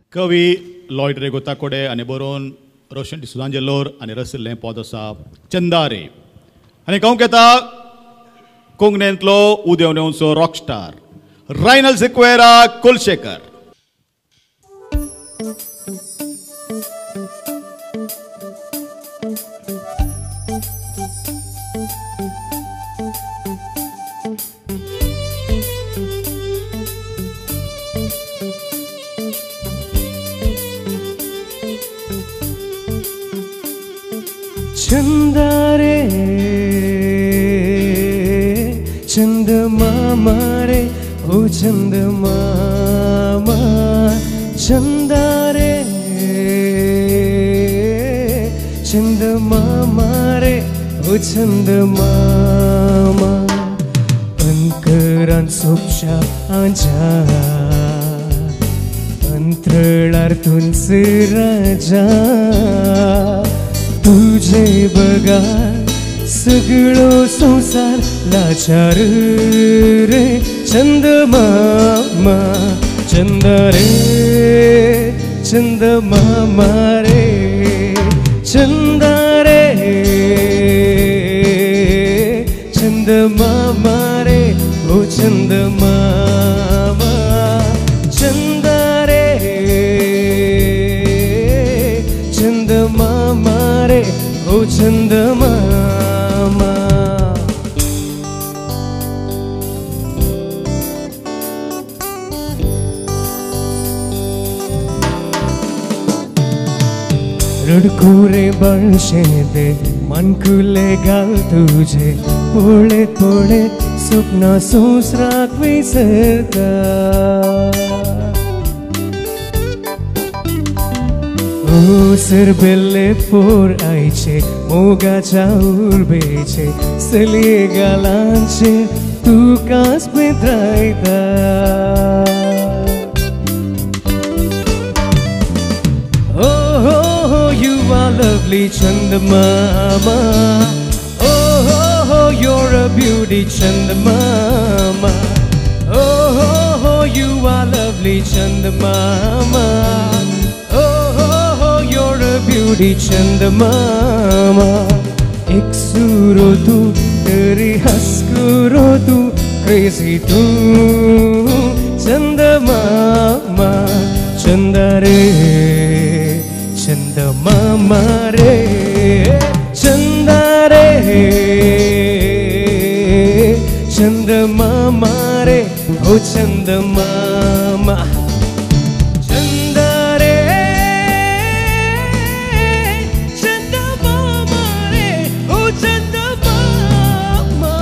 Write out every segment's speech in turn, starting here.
कवी लॉयड रेगोताकोडे आनी बरोवन रोशन डिसुजांजेलोर आनी रसिल्लें पद आसा चंदारे आनी गांवक येता कोंकणींतलो उदेंवनेचो रॉकस्टार रायनल सिक्वेरा कुलशेखर. चंदारे चंदमामा रे ओ चंदमामा चंदारे चंदमामा रे ओ चंदमामा अंकरान सोपशा आजा अंतराळातून राजा तुझे बघा सगळो संसार लाचार रे चंदमामा चंदारे चंदमामा रे चंदारे चंदमामा रे ओ चंदमामा चंदारे चंदमामा रे ओ चंदमामा. रडकुरे बळशे दे मनकुले घाल तुझे पोळे पोळे स्वप्न सोसराक विसरता ओ सरबेले पोर आयचे मोगाच्या उर्बेचे सलिये गालांचे तुकाच बेद्रायता You are lovely Chandamama. Oh, you're a beauty Chandamama. Oh, you are lovely Chandamama. Oh, you're a beauty Chandamama. Ek suro tu, teri haskuro tu, crazy tu Chandamama, Chandare चंदमामा रे चंदारे चंदमामा रे ओ चंदमामा चंदारे चंदमामा रे ओ चंदमामा.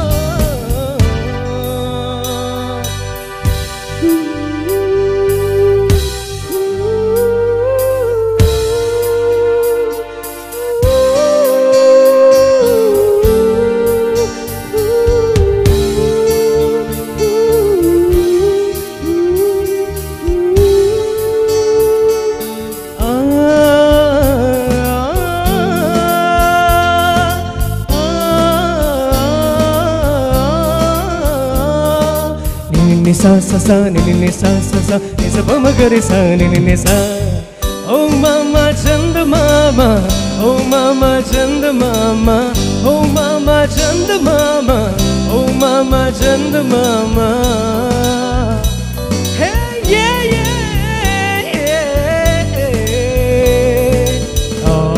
Sa sa sa ni ni sa sa sa ni sa ba magari sa ni ni sa. Oh mama Chandamama, oh mama Chandamama, oh mama Chandamama, oh mama Chandamama. Hey yeah yeah yeah. Oh.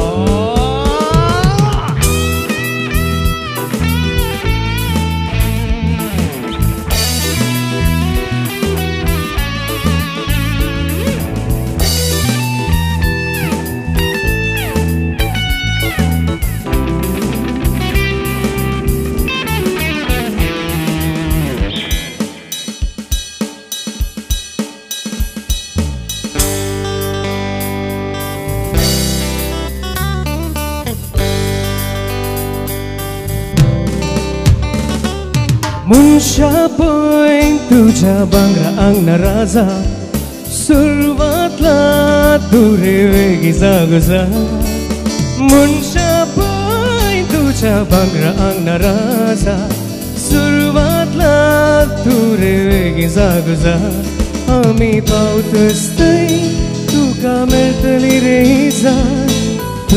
Munsya po'y tuja bangra ang naraza Survatla turewe gizaguza Munsya po'y tuja bangra ang naraza Survatla turewe gizaguza Ami pautustay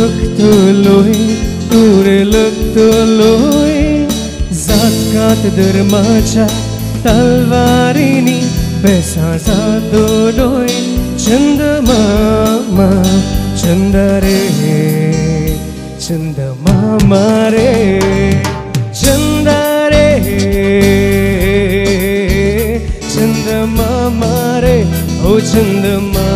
luktuloy, ure luktuloy, zakat dermacha talvarini, besa zadodoy, chandamama, chandare, chandamama re, chandare, chandamama re, oh chandamama.